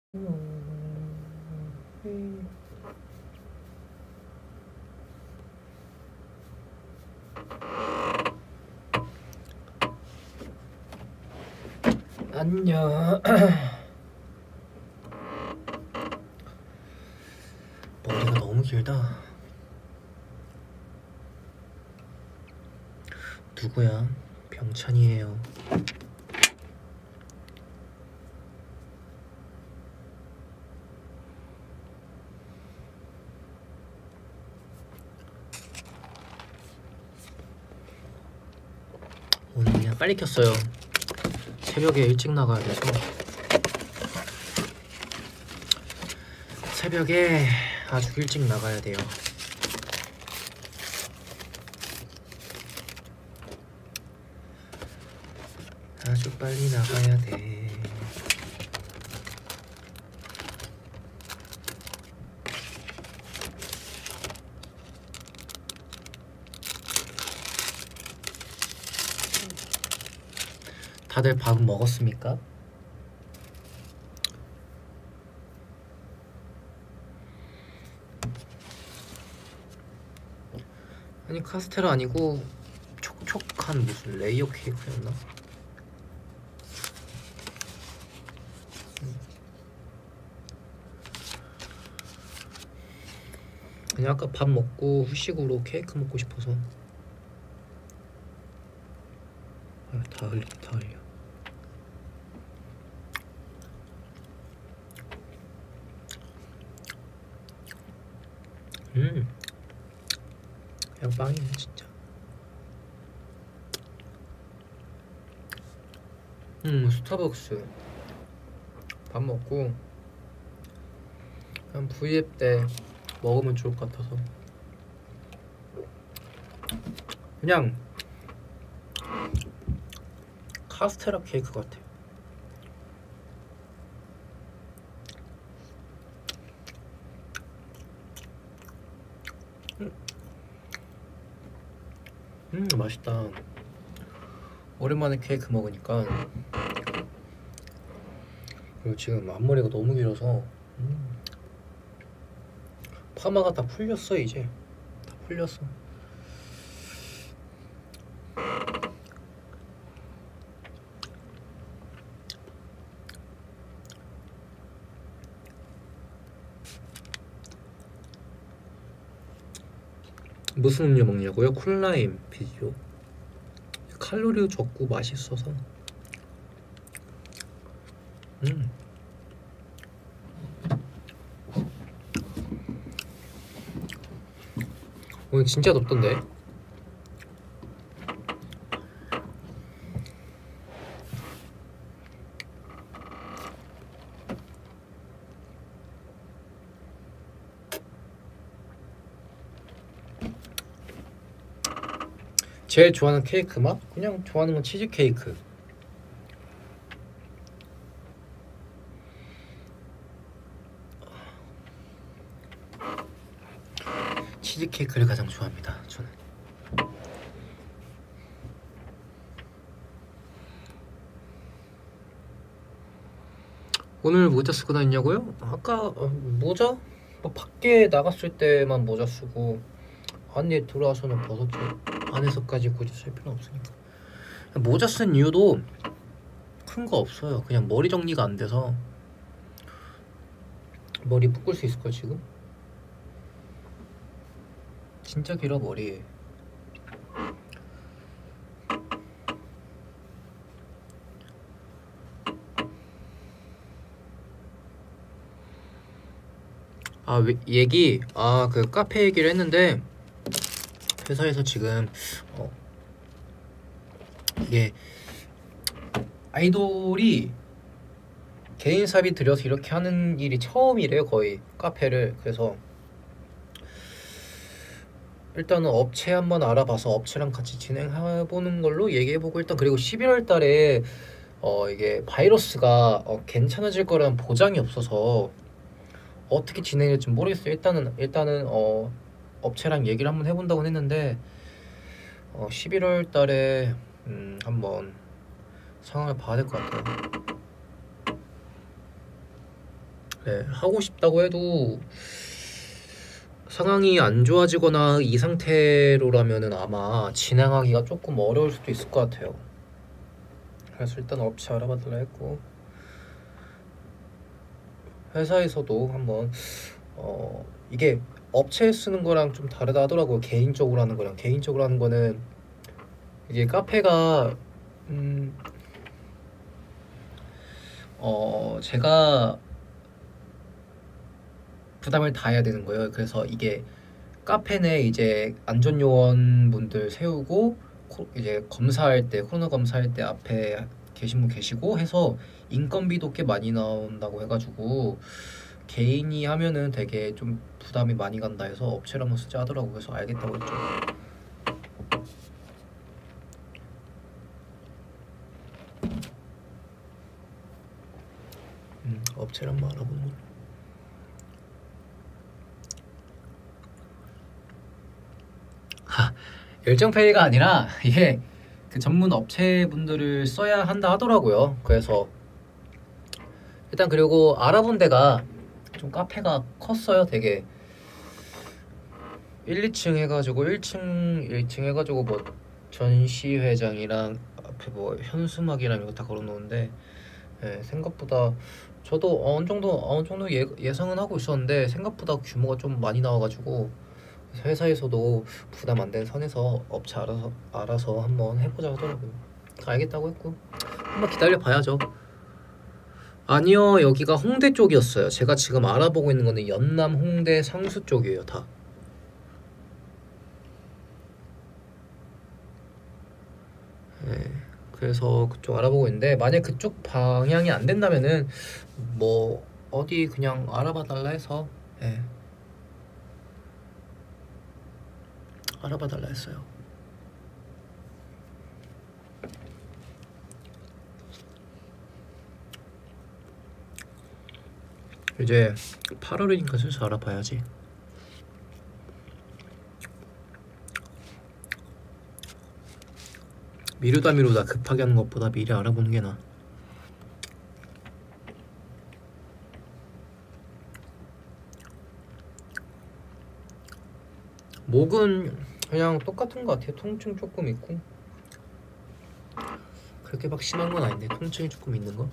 안녕. 머리가 너무 길다. 누구야? 병찬이에요. 오늘 그냥 빨리 켰어요. 새벽에 일찍 나가야 돼서. 새벽에 아주 일찍 나가야 돼요. 아주 빨리 나가야 돼. 다들 밥은 먹었습니까? 아니 카스테라 아니고 촉촉한 무슨 레이어 케이크였나? 그냥 아까 밥 먹고 후식으로 케이크 먹고 싶어서. 다 흘려. 그냥 빵이네 진짜. 스타벅스 밥 먹고 한 V앱 때 먹으면 좋을 것 같아서 그냥 카스테라 케이크 같아. 맛있다. 오랜만에 케이크 먹으니까. 그리고 지금 앞머리가 너무 길어서 파마가 다 풀렸어. 이제 다 풀렸어. 무슨 음료 먹냐고요? 쿨라임 비죠. 칼로리 적고 맛있어서. 오늘 진짜 덥던데. 제일 좋아하는 케이크 맛? 그냥 좋아하는 건 치즈 케이크. 치즈 케이크를 가장 좋아합니다. 저는. 오늘 모자 쓰고 다니냐고요? 아까 모자? 뭐 밖에 나갔을 때만 모자 쓰고 안에 들어와서는 벗었지. 안에서까지 굳이 쓸 필요 없으니까. 모자 쓴 이유도 큰 거 없어요. 그냥 머리 정리가 안 돼서. 머리 묶을 수 있을까 지금? 진짜 길어 머리. 그 카페 얘기를 했는데 회사에서 지금 이게 아이돌이 개인 사비 들여서 이렇게 하는 일이 처음이래요. 거의 카페를. 그래서 일단은 업체 한번 알아봐서 업체랑 같이 진행해보는 걸로 얘기해보고, 일단 그리고 11월 달에 이게 바이러스가 괜찮아질 거라는 보장이 없어서 어떻게 진행할지 모르겠어요. 일단은 업체랑 얘기를 한번 해본다고 했는데 11월 달에 한번 상황을 봐야 될 것 같아요. 네, 하고 싶다고 해도 상황이 안 좋아지거나 이 상태로라면은 아마 진행하기가 조금 어려울 수도 있을 것 같아요. 그래서 일단 업체 알아봐달라 했고, 회사에서도 한번 이게 업체에 쓰는 거랑 좀 다르다 하더라고요. 개인적으로 하는 거랑. 개인적으로 하는 거는 이게 카페가 제가 부담을 다 해야 되는 거예요. 그래서 이게 카페 내 이제 안전 요원 분들 세우고 이제 검사할 때 코로나 검사할 때 앞에 계신 분 계시고 해서 인건비도 꽤 많이 나온다고 해가지고 개인이 하면은 되게 좀 부담이 많이 간다 해서 업체를 한번 쓰자 하더라고. 그래서 알겠다고 했죠. 업체를 한번 알아보는 걸로. 열정페이가 아니라 이게 그 전문 업체분들을 써야 한다 하더라고요. 그래서 일단 그리고 알아본 데가 좀 카페가 컸어요. 되게 1, 2층 해가지고 1층 해가지고 뭐 전시회장이랑 앞에 뭐 현수막이랑 이거 다 걸어놓은데 생각보다 저도 어느 정도 예상은 하고 있었는데 생각보다 규모가 좀 많이 나와가지고 회사에서도 부담 안 되는 선에서 업체 알아서 한번 해보자 하더라고요. 알겠다고 했고 한번 기다려 봐야죠. 아니요, 여기가 홍대 쪽이었어요. 제가 지금 알아보고 있는 거는 연남, 홍대, 상수 쪽이에요, 다. 네, 그래서 그쪽 알아보고 있는데 만약 그쪽 방향이 안 된다면은 뭐 어디 그냥 알아봐 달라 해서 알아봐 달라 했어요. 이제 8월이니까 슬슬 알아봐야지. 미루다 급하게 하는 것보다 미리 알아보는 게 나아. 목은 그냥 똑같은 것 같아요. 통증 조금 있고 그렇게 막 심한 건 아닌데 통증이 조금 있는 거.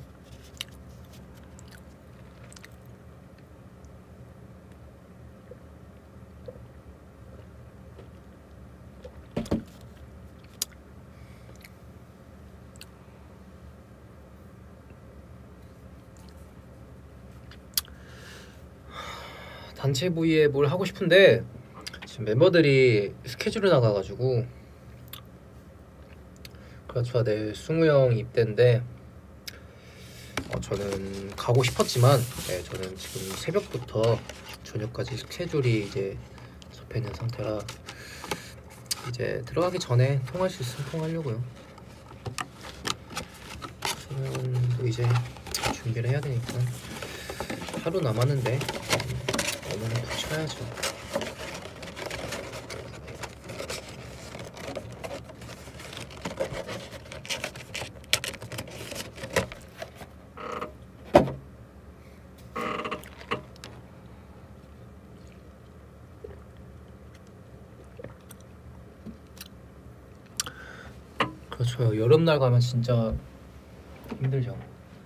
단체 부위에 뭘 하고 싶은데 지금 멤버들이 스케줄이 나가가지고 그렇죠. 내일 승우 형 입대인데 저는 가고 싶었지만 저는 지금 새벽부터 저녁까지 스케줄이 이제 잡혀 있는 상태라 이제 들어가기 전에 통할 수 있으면 통하려고요. 승우도 이제 준비를 해야 되니까 하루 남았는데 오늘은 푹 쉬어야죠. 그렇죠. 여름날 가면 진짜 힘들죠.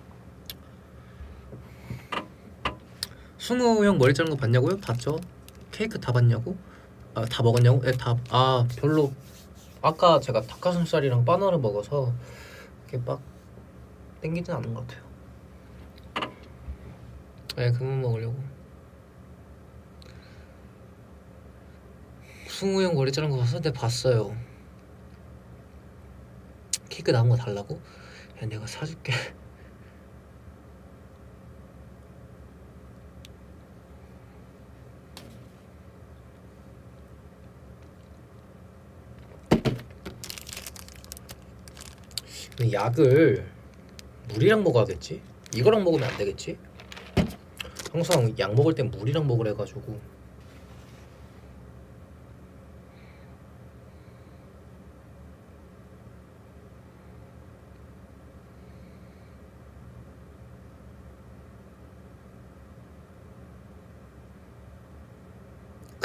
승우 형 머리 자른 거 봤냐고요? 봤죠? 케이크 다 봤냐고? 다 먹었냐고? 별로. 아까 제가 닭가슴살이랑 바나나 먹어서 이렇게 막 땡기진 않은 것 같아요. 그만 먹으려고. 승우 형 머리 자른 거 봤어? 네, 봤어요. 케이크 남은 거 달라고? 야, 내가 사줄게. 약을 물이랑 먹어야겠지? 이거랑 먹으면 안 되겠지? 항상 약 먹을 땐 물이랑 먹으래 가지고.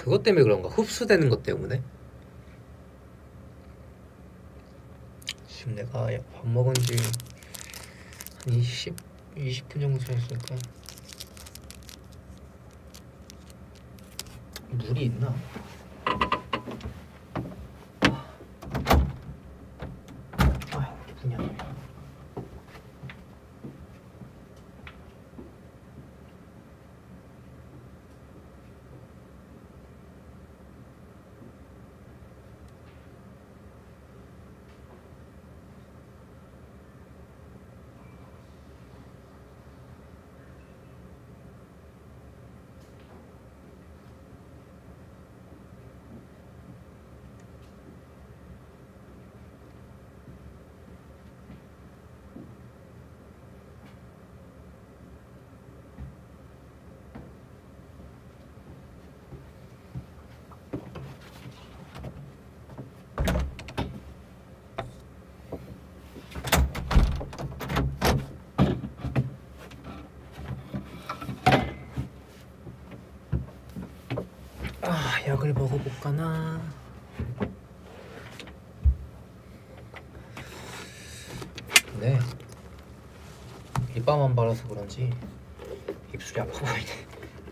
그것 때문에 그런가? 흡수되는 것 때문에? 지금 내가 밥 먹은 지 한 20분 정도 지났으니까 물이 있나? 아, 기분이 안 좋네. 약을 먹어볼까나. 네, 립밤만 발라서 그런지 입술이 아파 보이네.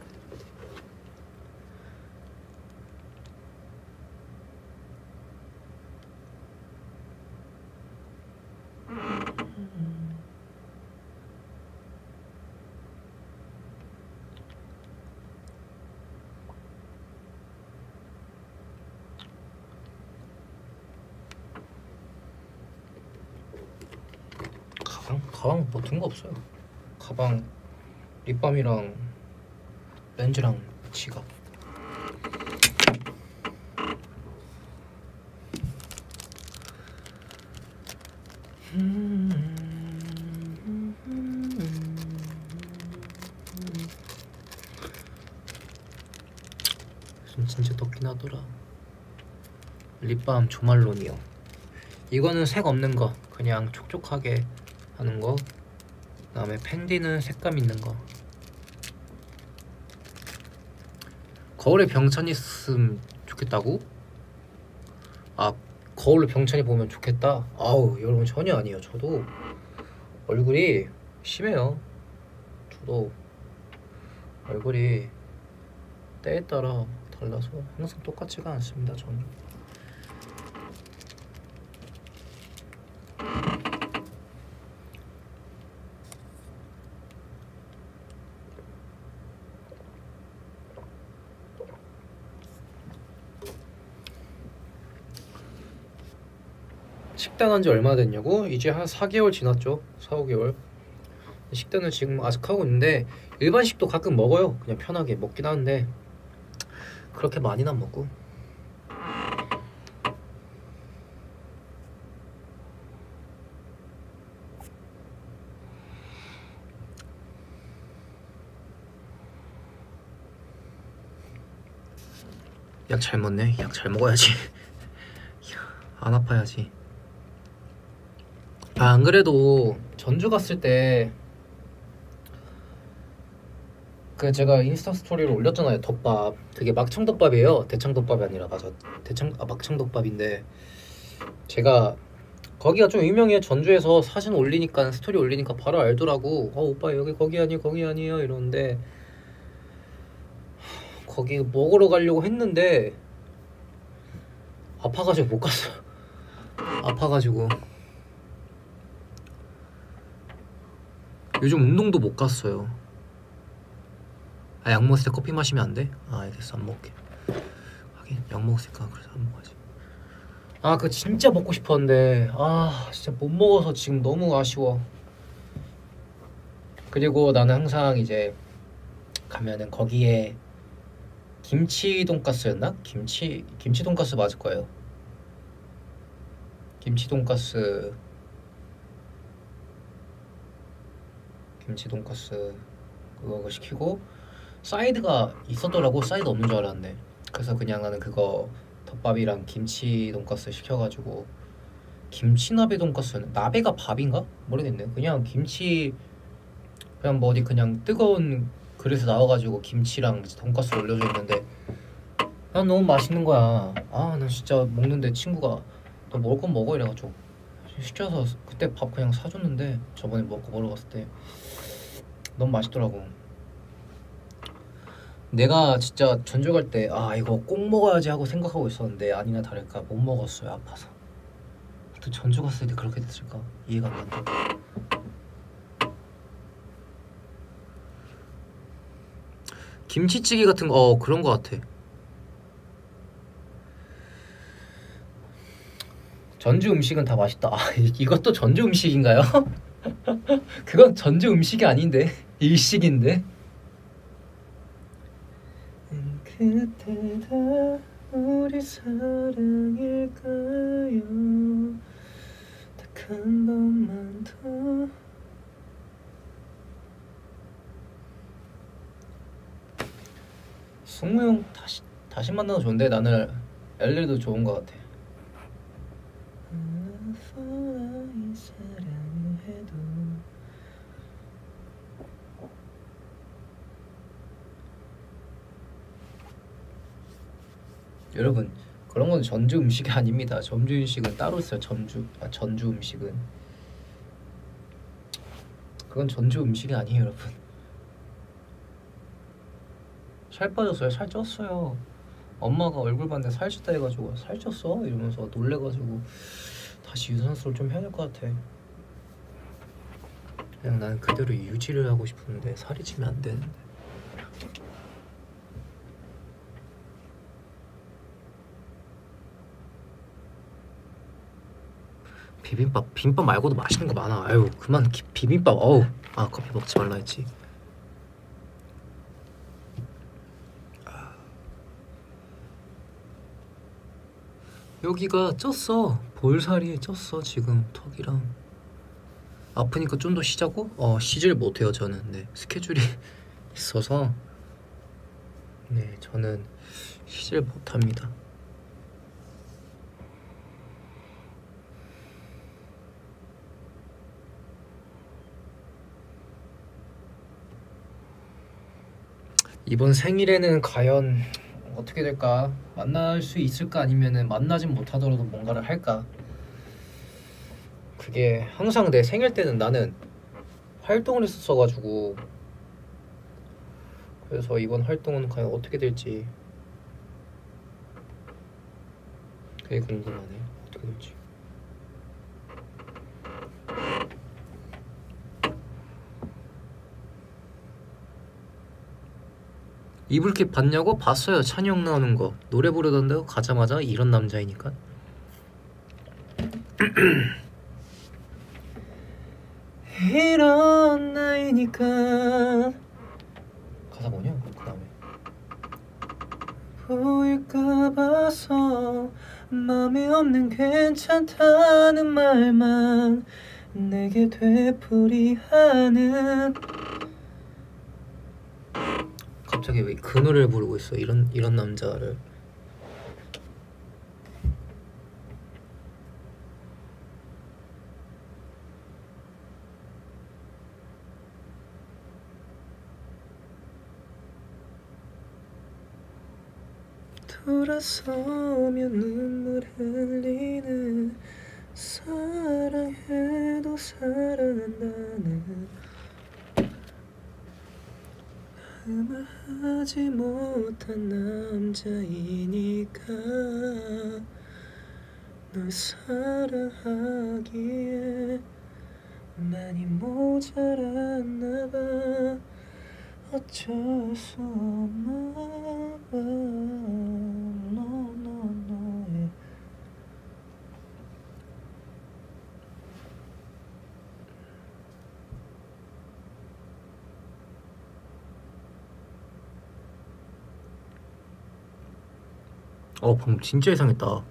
가방 뭐 든 거 없어요. 가방, 립밤이랑 렌즈랑 지갑. 진짜 덥긴 하더라. 립밤 조말론이요. 이거는 색 없는 거, 그냥 촉촉하게 하는 거. 그다음에 펜디는 색감 있는 거. 거울에 병찬이 있으면 좋겠다고? 아, 거울로 병찬이 보면 좋겠다. 아우, 여러분 전혀 아니에요. 저도 얼굴이 심해요. 저도 얼굴이 때에 따라 달라서 항상 똑같지가 않습니다. 저는. 식단 한지 얼마나 됐냐고? 이제 한 4개월 지났죠. 4, 5개월. 식단은 지금 아직 하고 있는데 일반식도 가끔 먹어요. 그냥 편하게 먹긴 하는데 그렇게 많이는 안 먹고. 약 잘 먹네. 약 잘 먹어야지. 안 아파야지. 아, 안 그래도 전주 갔을 때 그 제가 인스타 스토리를 올렸잖아요. 덮밥. 그게 막창덮밥이에요. 대창덮밥이 아니라. 맞아. 막창덮밥인데 제가 거기가 좀 유명해요. 전주에서 사진 올리니까, 스토리 올리니까 바로 알더라고. 오빠 여기 거기 아니에요, 거기 아니에요 이러는데 거기 먹으러 가려고 했는데 아파가지고 못 갔어. 아파가지고 요즘 운동도 못 갔어요. 아, 약 먹었을 때 커피 마시면 안 돼? 아, 알겠어. 안 먹을게. 하긴 약 먹었으니까 그래서 안 먹어야지. 아, 그거 진짜 먹고 싶었는데 아, 진짜 못 먹어서 지금 너무 아쉬워. 그리고 나는 항상 이제 가면은 거기에 김치 돈가스였나? 김치 돈가스 맞을 거예요. 김치 돈가스 그거 시키고 사이드가 있었더라고. 사이드 없는 줄 알았는데. 그래서 그냥 나는 그거 덮밥이랑 김치 돈가스 시켜가지고 김치나베 돈가스였나? 나베가 밥인가? 모르겠네. 그냥 김치 그냥 뭐 어디 그냥 뜨거운 그릇에 나와가지고 김치랑 돈가스 올려져 있는데 난 너무 맛있는 거야. 아, 나 진짜 먹는데 친구가 너 먹을 건 먹어 이래가지고 시켜서 그때 밥 그냥 사줬는데 저번에 먹으러 갔을 때 너무 맛있더라고. 내가 진짜 전주 갈 때 아 이거 꼭 먹어야지 하고 생각하고 있었는데 아니나 다를까 못 먹었어요. 아파서. 또 전주 갔을 때 그렇게 됐을까 이해가 안 간다. 김치찌개 같은 거 그런 거 같아. 전주 음식은 다 맛있다. 아, 이것도 전주 음식인가요? 그건 전주 음식이 아닌데 일식인데. 그때 다 우리 사랑일까요? 딱 한 번만 더. 승우 형 다시 만나도 좋은데 나는 엘리도 좋은 것 같아. 여러분 그런 건 전주 음식이 아닙니다. 전주 음식은 따로 있어요. 전주 음식은 그건 전주 음식이 아니에요, 여러분. 살 빠졌어요. 살 쪘어요. 엄마가 얼굴 봤는데 살찌다 해가지고 살쪘어? 이러면서 놀래가지고 다시 유산소를 좀 해야 될 것 같아. 그냥 나는 그대로 유지를 하고 싶은데 살이 찌면 안 되는데. 비빔밥 말고도 맛있는 거 많아. 아유 그만 비빔밥. 어우 아 커피 먹지 말라 했지. 여기가 쪘어. 볼살이 쪘어 지금. 턱이랑 아프니까 좀 더 쉬자고? 쉬질 못해요 저는. 네 스케줄이 있어서 네 저는 쉬질 못합니다. 이번 생일에는 과연 어떻게 될까? 만날 수 있을까? 아니면은 만나진 못하더라도 뭔가를 할까? 그게 항상 내 생일 때는 나는 활동을 했었어가지고 그래서 이번 활동은 과연 어떻게 될지 그게 궁금하네. 어떻게 될지. 이불킥 봤냐고? 봤어요. 찬이 형 나오는 거. 노래 부르던데요. 가자마자 이런 남자이니까. 이런 나이니까. 가사 뭐냐? 그 다음에 보일까 봐서 맘에 없는 괜찮다는 말만 내게 되풀이하는. 갑자기 왜 그 노래를 부르고 있어? 이런 남자를. 돌아서면 눈물 흘리는 사랑해도 사랑한다는 그 말 하지 못한 남자이니까 널 사랑하기에 많이 모자랐나 봐. 어쩔 수 없나 봐. 방금 진짜 이상했다.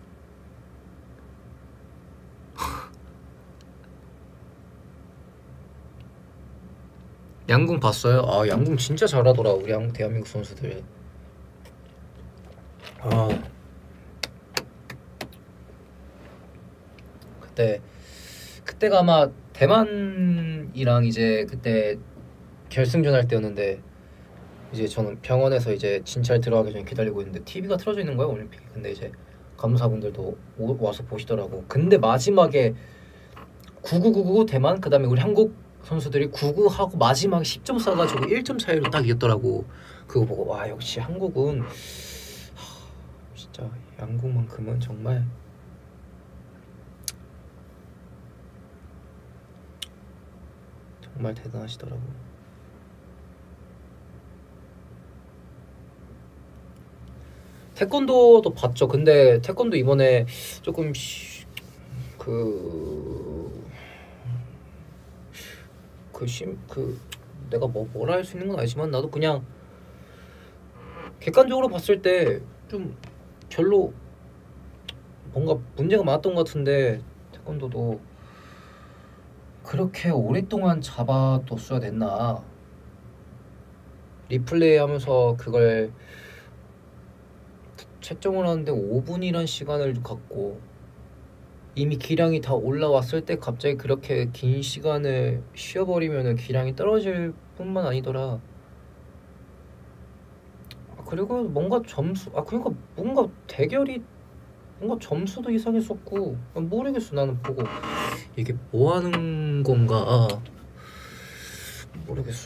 양궁 봤어요? 아 양궁 진짜 잘하더라 우리 대한민국 선수들. 아 그때가 아마 대만이랑 이제 그때 결승전 할 때였는데 이제 저는 병원에서 이제 진찰 들어가기 전에 기다리고 있는데 TV가 틀어져 있는 거예요, 올림픽. 근데 이제 간호사분들도 와서 보시더라고. 근데 마지막에 9999 대만, 그다음에 우리 한국 선수들이 99하고 마지막에 10점 쏴가지고 1점 차이로 딱 이겼더라고. 그거 보고 와, 역시 한국은 진짜 양국만큼은 정말 정말 대단하시더라고. 태권도도 봤죠. 근데 태권도 이번에 조금 그 내가 뭐라 할 수 있는 건 아니지만 나도 그냥 객관적으로 봤을 때 좀 별로 뭔가 문제가 많았던 것 같은데, 태권도도 그렇게 오랫동안 잡아뒀어야 됐나. 리플레이 하면서 그걸 채점을 하는데 5분이란 시간을 갖고 이미 기량이 다 올라왔을 때 갑자기 그렇게 긴 시간을 쉬어버리면 기량이 떨어질 뿐만 아니더라. 그리고 뭔가 그러니까 뭔가 대결이 뭔가 점수도 이상했었고 모르겠어. 나는 보고 이게 뭐 하는 건가 모르겠어.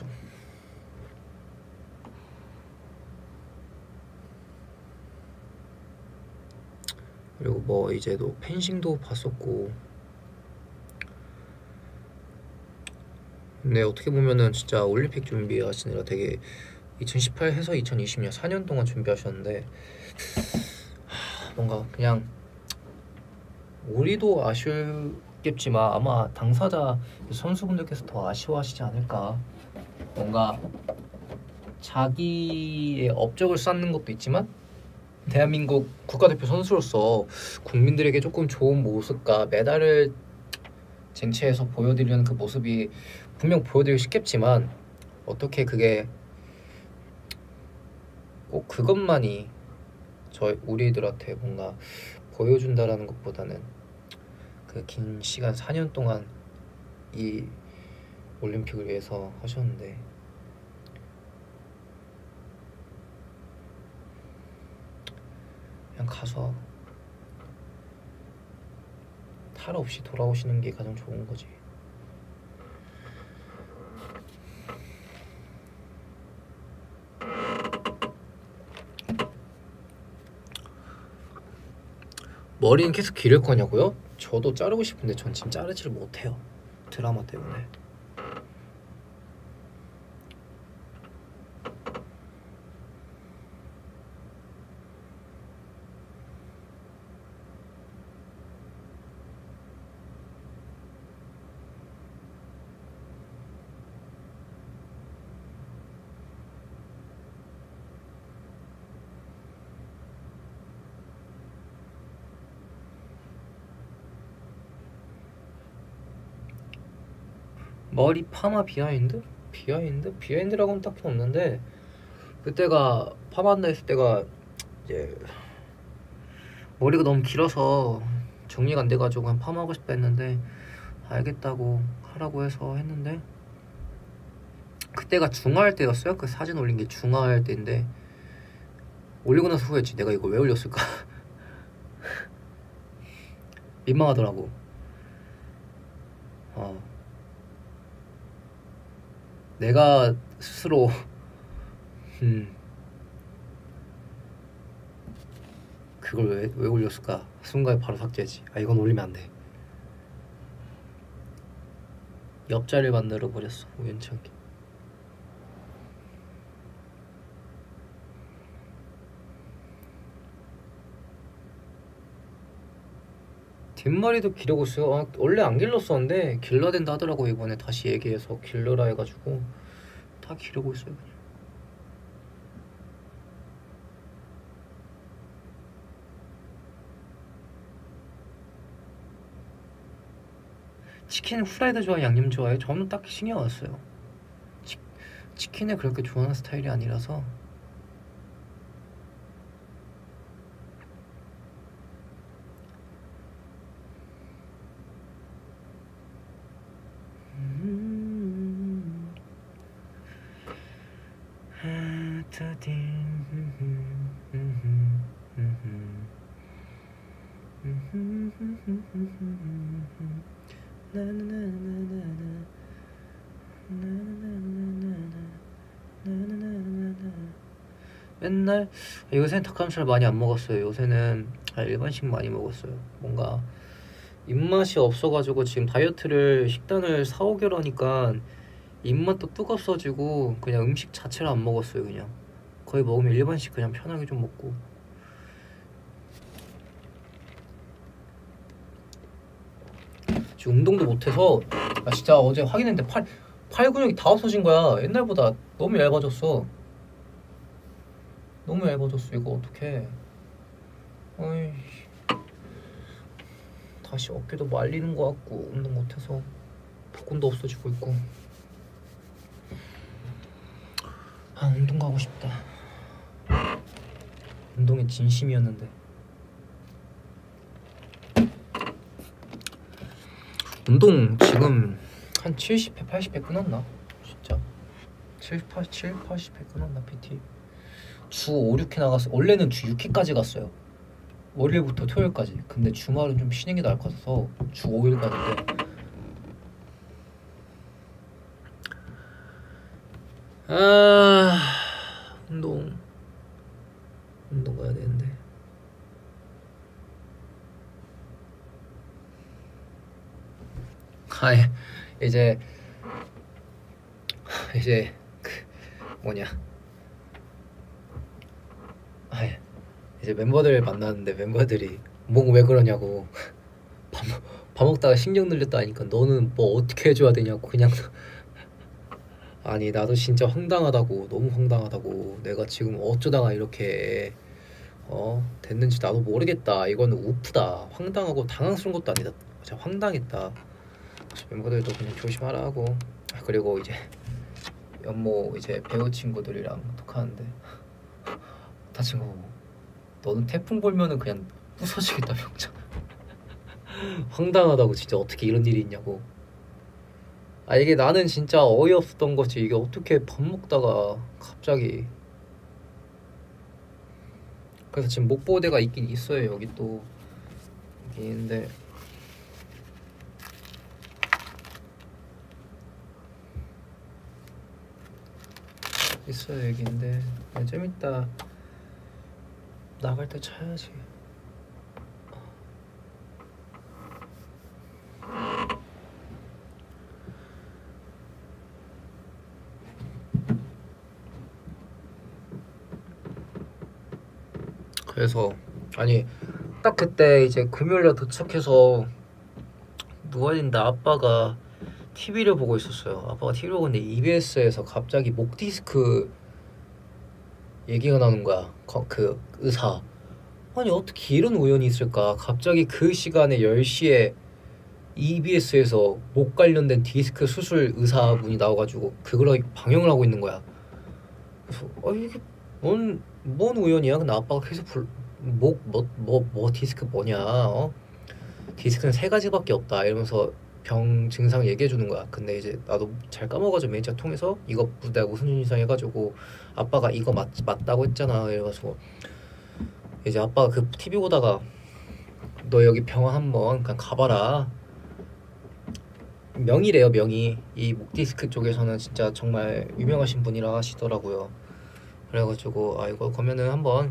그리고 뭐 이제 또 펜싱도 봤었고. 근데 어떻게 보면은 진짜 올림픽 준비하시느라 되게 2018 해서 2020년 4년 동안 준비하셨는데 뭔가 그냥 우리도 아쉽겠지만 아마 당사자 선수분들께서 더 아쉬워하시지 않을까. 뭔가 자기의 업적을 쌓는 것도 있지만 대한민국 국가대표 선수로서 국민들에게 조금 좋은 모습과 메달을 쟁취해서 보여드리는 그 모습이 분명 보여드리기 쉽겠지만 어떻게 그게 꼭 그것만이 우리들한테 뭔가 보여준다라는 것보다는 그 긴 시간 4년 동안 이 올림픽을 위해서 하셨는데 그냥 가서 탈 없이 돌아오시는 게 가장 좋은 거지. 머리는 계속 기를 거냐고요? 저도 자르고 싶은데 전 지금 자르지를 못해요. 드라마 때문에. 머리 파마 비하인드? 비하인드라고는 딱히 없는데 그때가 파마한다 했을 때가 이제 머리가 너무 길어서 정리가 안 돼가지고 그냥 파마하고 싶다 했는데 알겠다고 하라고 해서 했는데 그때가 중화할 때였어요. 그 사진 올린 게 중화할 때인데 올리고 나서 후회했지. 내가 이거 왜 올렸을까? 민망하더라고. 내가 스스로 그걸 왜 올렸을까? 순간에 바로 삭제지. 이건 올리면 안 돼. 옆자리를 만들어 버렸어, 우연찮게. 뒷머리도 기르고 있어요. 원래 안 길렀었는데 길러야 된다 하더라고. 이번에 다시 얘기해서 길러라 해가지고 다 기르고 있어요. 그냥. 치킨 후라이드 좋아해, 양념 좋아해? 저는 딱히 신경 안 써요. 치킨을 그렇게 좋아하는 스타일이 아니라서. 맨날 요새는 닭가슴살 많이 안 먹었어요. 요새는 일반식 많이 먹었어요. 뭔가 입맛이 없어가지고 지금 다이어트를 식단을 사오기로 하니까 입맛도 뜨겁어지고 그냥 음식 자체를 안 먹었어요. 그냥 거의 먹으면 일반식 그냥 편하게 좀 먹고. 지금 운동도 못해서 진짜 어제 확인했는데 팔 근육이 다 없어진 거야. 옛날보다 너무 얇아졌어. 너무 얇아졌어. 이거 어떡해. 어이, 다시 어깨도 말리는 거 같고 운동 못해서 복근도 없어지고 있고. 운동 가고 싶다. 운동에 진심이었는데. 운동 지금 한 70회, 80회 끊었나? 진짜 80회 끊었나 PT. 주 5, 6회 나갔어. 원래는 주 6회까지 갔어요. 월요일부터 토요일까지. 근데 주말은 좀 쉬는 게 나을 것 같아서 주 5일 가는데 운동 가야 되는데. 이제 그 뭐냐 이제 멤버들 만났는데 멤버들이 뭐 왜 그러냐고 밥 먹다가 신경 늘렸다 하니까 너는 뭐 어떻게 해줘야 되냐고 그냥. 아니 나도 진짜 황당하다고. 너무 황당하다고. 내가 지금 어쩌다가 이렇게 됐는지 나도 모르겠다. 이거는 우프다. 황당하고 당황스러운 것도 아니다. 진짜 황당했다. 멤버들도 그냥 조심하라 하고. 그리고 이제 연모 이제 배우 친구들이랑 톡하는데 다 친구 너는 태풍 불면은 그냥 부서지겠다 병장. 황당하다고. 진짜 어떻게 이런 일이 있냐고. 이게 나는 진짜 어이없었던 거지. 이게 어떻게 밥 먹다가 갑자기. 그래서 지금 목보대가 있긴 있어요. 여기 또 여기 있는데 있어요. 여기 있는데 좀 이따 나갈 때 차야지. 그래서 딱 그때 이제 금요일날 도착해서 누워있는데 아빠가 TV를 보고 있었어요. 아빠가 TV를 보고 있는데 EBS에서 갑자기 목 디스크 얘기가 나오는 거야. 그 의사. 어떻게 이런 우연이 있을까. 갑자기 그 시간에 10시에 EBS에서 목 관련된 디스크 수술 의사분이 나와가지고 그걸 방영을 하고 있는 거야. 그래서 이게 뭔 우연이야. 근데 아빠가 계속 뭐 디스크 뭐냐. 디스크는 3가지밖에 없다 이러면서 병 증상 얘기해 주는 거야. 근데 이제 나도 잘 까먹어가지고 매니저 통해서 이거 내가 무슨 증상 해가지고 아빠가 이거 맞다고 했잖아. 이래가지고 이제 아빠가 그 TV 보다가 너 여기 병원 한번 그냥 가봐라. 명의래요. 명의. 이 목 디스크 쪽에서는 진짜 정말 유명하신 분이라 하시더라고요. 그래가지고 이거 그러면은 한번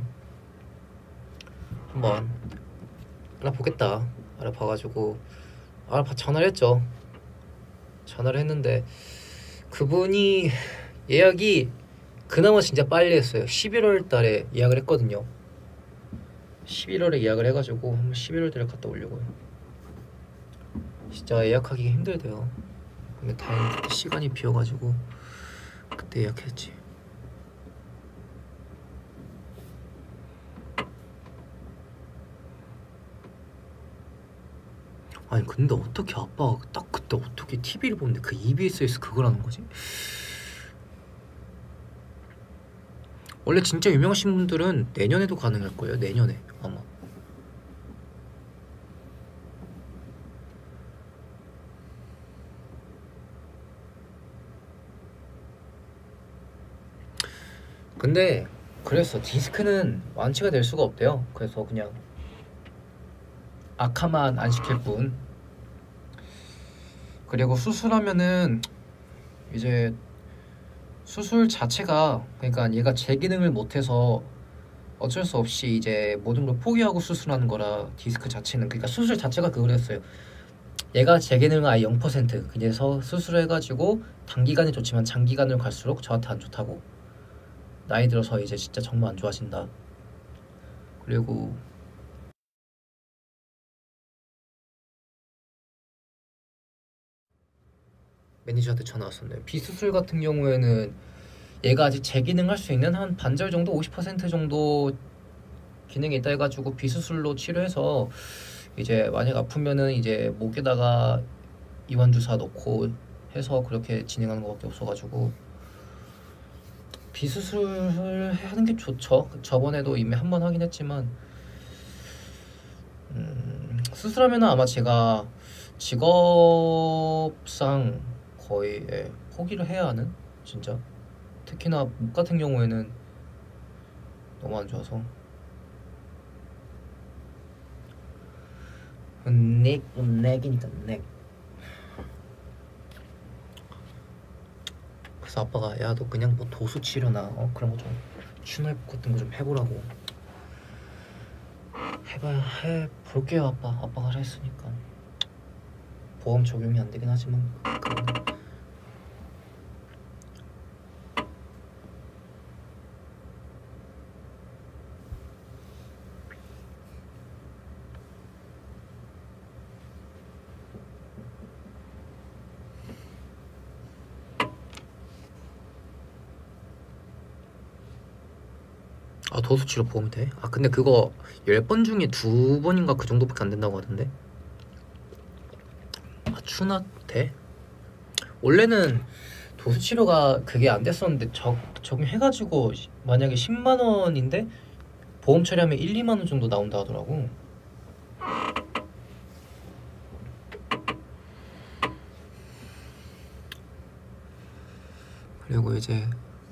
알아보겠다. 알아봐가지고 전화를 했죠. 전화를 했는데 그분이 예약이 그나마 진짜 빨리 했어요. 11월 달에 예약을 했거든요. 11월에 예약을 해가지고 한번 11월 달에 갔다 오려고요. 진짜 예약하기 힘들대요. 근데 다행히 그때 시간이 비어가지고 그때 예약했지. 근데 어떻게 아빠가 딱 그때 어떻게 TV를 보는데 그 EBS에서 그걸 하는 거지? 원래 진짜 유명하신 분들은 내년에도 가능할 거예요. 내년에 아마. 근데 그래서 디스크는 완치가 될 수가 없대요. 그래서 그냥 악화만 안 시킬 뿐. 그리고 수술하면은 이제 수술 자체가, 그러니까 얘가 제 기능을 못해서 어쩔 수 없이 이제 모든 걸 포기하고 수술하는 거라, 디스크 자체는, 그러니까 수술 자체가 그거였어요. 얘가 제 기능은 아예 0%, 그래서 수술을 해가지고 단기간에 좋지만 장기간을 갈수록 저한테 안 좋다고, 나이 들어서 이제 진짜 정말 안 좋아진다. 그리고 매니저한테 전화 왔었네요. 비수술 같은 경우에는 얘가 아직 재기능할 수 있는 한 반절 정도, 50% 정도 기능이 있다 해가지고 비수술로 치료해서 이제 만약 아프면은 이제 목에다가 이완 주사 넣고 해서 그렇게 진행하는 것밖에 없어가지고 비수술을 하는 게 좋죠. 저번에도 이미 한 번 하긴 했지만 수술하면 아마 제가 직업상 거의 포기를 해야 하는, 진짜 특히나 목 같은 경우에는 너무 안 좋아서. 넥이니까 넥. 그래서 아빠가 야 너 그냥 뭐 도수 치료나 그런 거 좀 추나입 같은 거 좀 해보라고. 해볼게요. 아빠가 하라 했으니까. 보험 적용이 안 되긴 하지만 그거는. 아 도수 치료 보험이 돼? 아 근데 그거 10번 중에 2번인가 그 정도밖에 안 된다고 하던데. 아 추나 돼? 원래는 도수 치료가 그게 안 됐었는데 적용해가지고 만약에 10만 원인데 보험 처리하면 1, 2만 원 정도 나온다 하더라고. 그리고 이제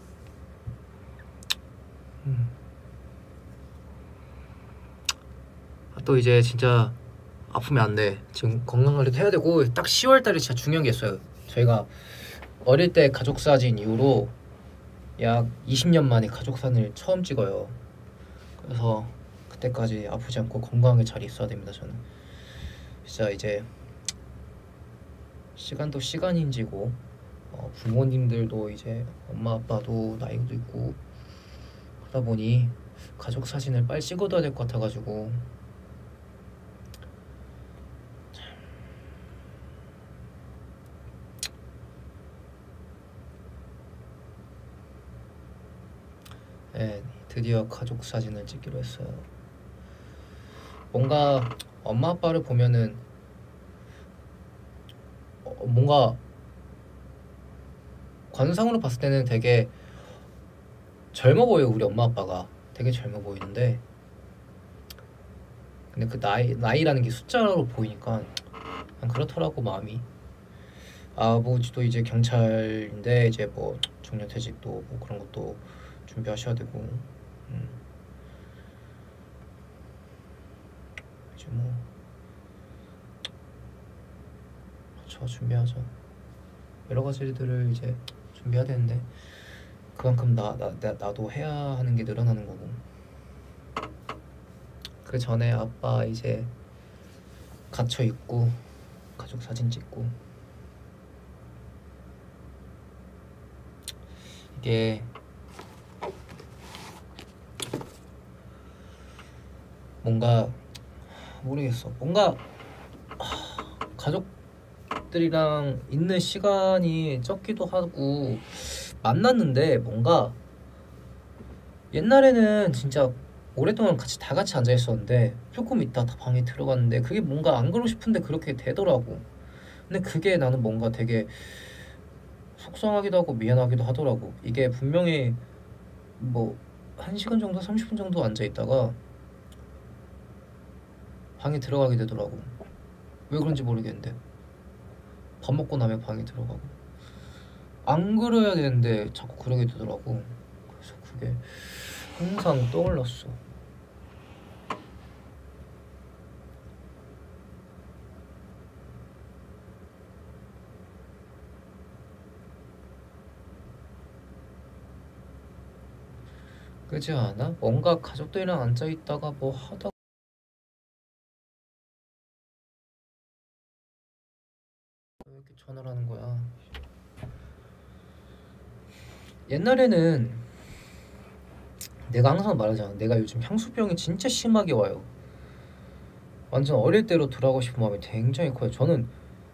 또 이제 진짜 아프면 안 돼. 지금 건강관리도 해야 되고 딱 10월 달에 진짜 중요한 게 있어요. 저희가 어릴 때 가족 사진 이후로 약 20년 만에 가족 사진을 처음 찍어요. 그래서 그때까지 아프지 않고 건강하게 잘 있어야 됩니다. 저는 진짜 이제 시간도 시간인지고 부모님들도 이제 엄마 아빠도 나이도 있고 그러다 보니 가족 사진을 빨리 찍어둬야 될 것 같아가지고. 네, 드디어 가족 사진을 찍기로 했어요. 뭔가 엄마 아빠를 보면은 뭔가 관상으로 봤을 때는 되게 젊어 보여요. 우리 엄마 아빠가 되게 젊어 보이는데, 근데 그 나이라는 게 숫자로 보이니까 그냥 그렇더라고 마음이. 아버지도 이제 경찰인데 이제 뭐 정년퇴직도 뭐 그런 것도 준비하셔야 되고, 이제 뭐 저 준비하죠. 여러 가지들을 이제 준비해야 되는데 그만큼 나도 해야 하는 게 늘어나는 거고. 그 전에 아빠 이제 갇혀 있고 가족 사진 찍고, 이게 뭔가 모르겠어. 뭔가 가족들이랑 있는 시간이 적기도 하고 만났는데 뭔가 옛날에는 진짜 오랫동안 다 같이 앉아 있었는데 조금 있다 다 방에 들어갔는데 그게 뭔가 안 그러고 싶은데 그렇게 되더라고. 근데 그게 나는 뭔가 되게 속상하기도 하고 미안하기도 하더라고. 이게 분명히 뭐 1시간 정도 30분 정도 앉아 있다가 방에 들어가게 되더라고. 왜 그런지 모르겠는데 밥 먹고 나면 방에 들어가고, 안 그래야 되는데 자꾸 그러게 되더라고. 그래서 그게 항상 떠올랐어. 그렇지 않아? 뭔가 가족들이랑 앉아 있다가 뭐 하다가 왜 이렇게 전화를 하는 거야? 옛날에는 내가 항상 말하잖아. 내가 요즘 향수병이 진짜 심하게 와요. 완전 어릴 때로 돌아가고 싶은 마음이 굉장히 커요. 저는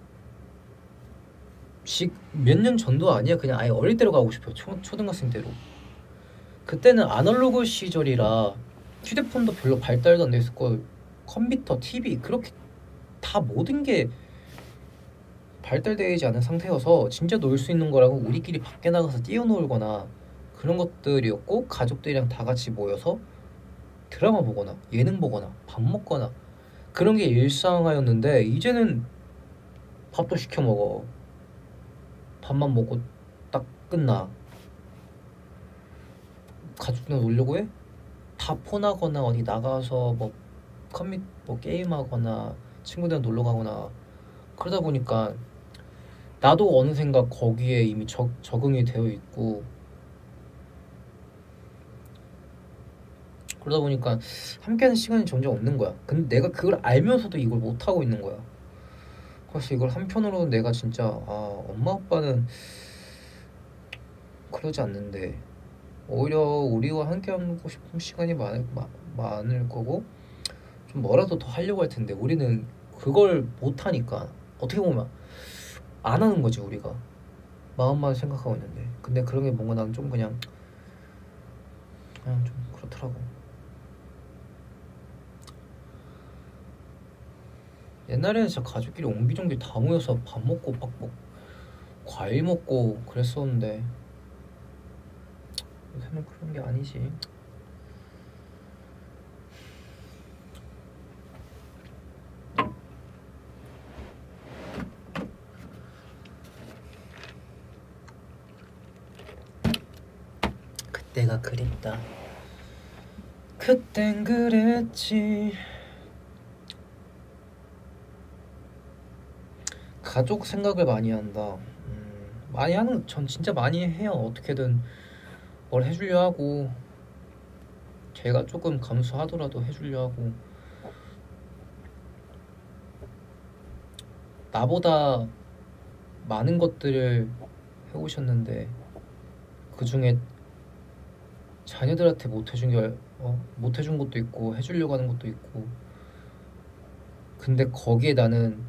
몇 년 전도 아니야. 그냥 아예 어릴 때로 가고 싶어요. 초등학생 때로. 그때는 아날로그 시절이라 휴대폰도 별로 발달도 안 됐었고 컴퓨터, TV 그렇게 다 모든 게 발달되지 않은 상태여서 진짜 놀 수 있는 거라고 우리끼리 밖에 나가서 뛰어놀거나 그런 것들이었고 가족들이랑 다 같이 모여서 드라마 보거나 예능 보거나 밥 먹거나 그런 게 일상화였는데 이제는 밥도 시켜 먹어. 밥만 먹고 딱 끝나. 가족들이랑 놀려고 해? 다 폰하거나 어디 나가서 뭐 뭐 게임하거나 친구들이랑 놀러 가거나 그러다 보니까 나도 어느샌가 거기에 이미 적응이 되어 있고 그러다 보니까 함께하는 시간이 점점 없는 거야. 근데 내가 그걸 알면서도 이걸 못 하고 있는 거야. 그래서 이걸 한편으로는 내가 진짜 엄마 아빠는 그러지 않는데 오히려 우리와 함께하고 싶은 시간이 많을 거고 좀 뭐라도 더 하려고 할 텐데 우리는 그걸 못 하니까 어떻게 보면 안 하는 거지 우리가 마음만 생각하고 있는데 근데 그런 게 뭔가 난 좀 그냥 좀 그렇더라고. 옛날에는 진짜 가족끼리 옹기종기 다 모여서 밥 먹고 막 과일 먹고 그랬었는데 요새는 그런 게 아니지. 그때가 그립다. 그땐 그랬지. 가족 생각을 많이 한다. 많이 하는 전 진짜 많이 해요. 어떻게든 뭘 해주려 하고 제가 조금 감수하더라도 해주려 하고 나보다 많은 것들을 해오셨는데 그 중에 자녀들한테 못 해준 것도 있고 해주려고 하는 것도 있고 근데 거기에 나는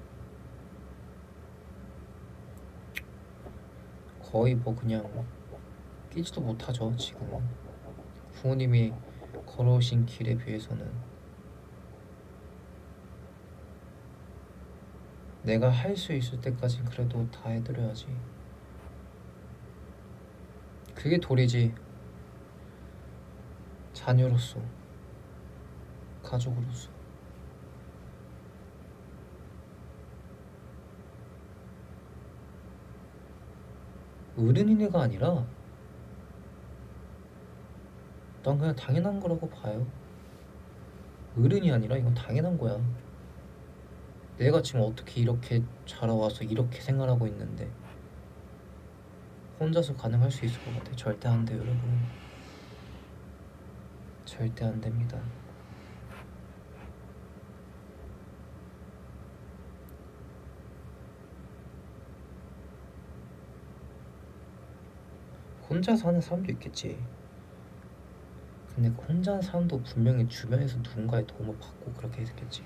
거의 뭐 그냥 끼지도 못하죠 지금은. 부모님이 걸어오신 길에 비해서는 내가 할 수 있을 때까지 그래도 다 해드려야지. 그게 도리지. 자녀로서 가족으로서 어른이네가 아니라 난 그냥 당연한 거라고 봐요. 어른이 아니라 이건 당연한 거야. 내가 지금 어떻게 이렇게 자라와서 이렇게 생활하고 있는데 혼자서 가능할 수 있을 것 같아? 절대 안 돼요 여러분. 절대 안 됩니다. 혼자 사는 사람도 있겠지. 근데 그 혼자 사는 사람도 분명히 주변에서 누군가의 도움을 받고 그렇게 했겠지.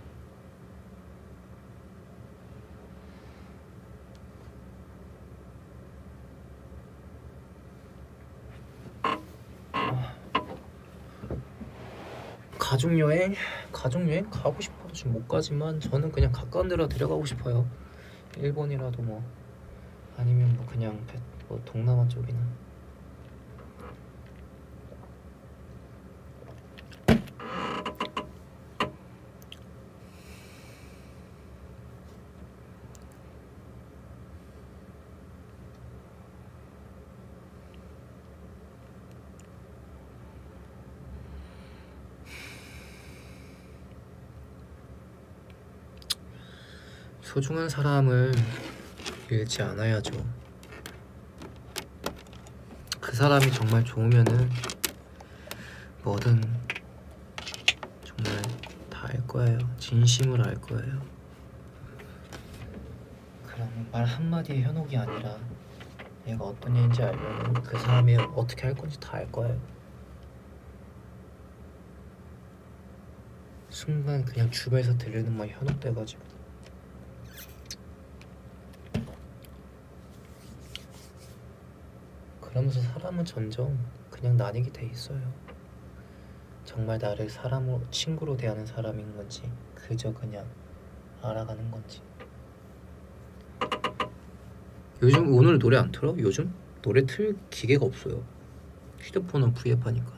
가족여행? 가족여행 가고 싶어도 지금 못 가지만 저는 그냥 가까운 데로 데려가고 싶어요. 일본이라도 뭐 아니면 뭐 그냥 뭐 동남아 쪽이나. 소중한 사람을 잃지 않아야죠. 그 사람이 정말 좋으면은 뭐든 정말 다 알 거예요. 진심으로 알 거예요. 그럼 말 한마디의 현혹이 아니라 얘가 어떤 애인지 알면 그 사람이 어떻게 할 건지 다 알 거예요. 순간 그냥 주변에서 들리는 말 현혹돼가지고. 그러면서 사람은 점점 그냥 나뉘게 돼 있어요. 정말 나를 사람으로, 친구로 대하는 사람인 건지 그저 그냥 알아가는 건지. 요즘 오늘 노래 안 틀어? 요즘 노래 틀 기계가 없어요. 휴대폰은 V앱하니까.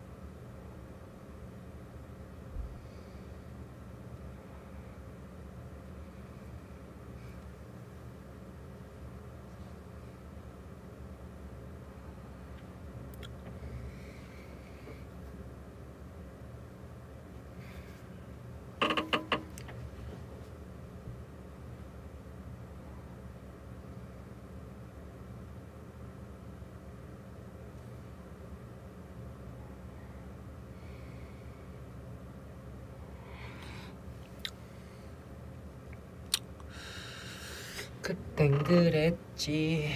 그땐 그랬지.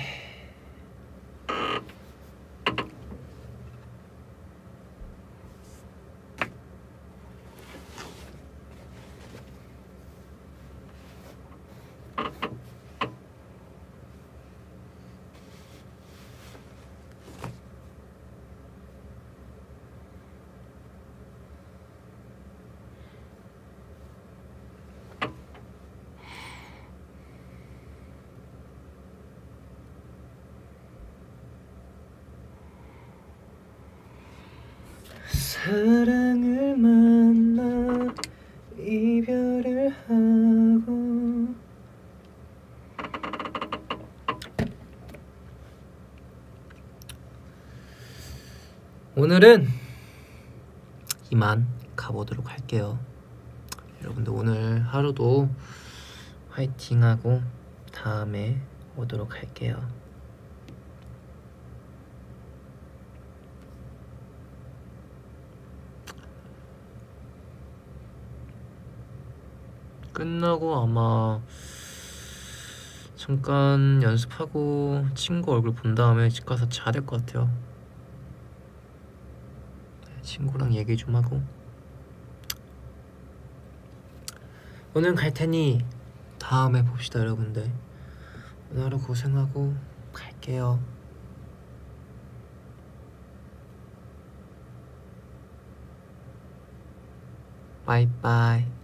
사랑을 만나 이별을 하고. 오늘은 이만 가보도록 할게요. 여러분들 오늘 하루도 화이팅하고 다음에 오도록 할게요. 끝나고 아마 잠깐 연습하고 친구 얼굴 본 다음에 집 가서 자야 될 것 같아요. 친구랑 얘기 좀 하고. 오늘 갈 테니 다음에 봅시다 여러분들. 오늘 하루 고생하고 갈게요. 바이바이.